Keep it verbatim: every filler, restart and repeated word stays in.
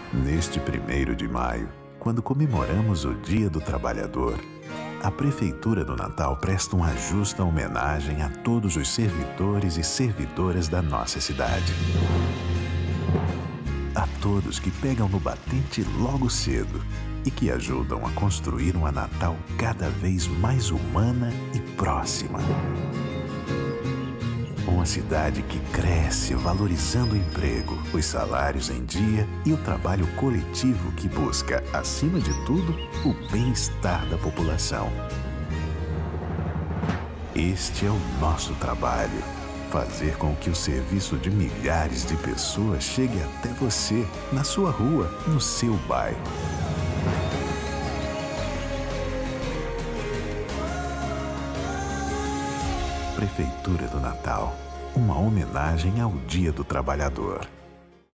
Neste primeiro de maio, quando comemoramos o Dia do Trabalhador, a Prefeitura do Natal presta uma justa homenagem a todos os servidores e servidoras da nossa cidade. A todos que pegam no batente logo cedo e que ajudam a construir uma Natal cada vez mais humana e próxima. Uma cidade que cresce valorizando o emprego, os salários em dia e o trabalho coletivo que busca, acima de tudo, o bem-estar da população. Este é o nosso trabalho: fazer com que o serviço de milhares de pessoas chegue até você, na sua rua, no seu bairro. Prefeitura do Natal, uma homenagem ao Dia do Trabalhador.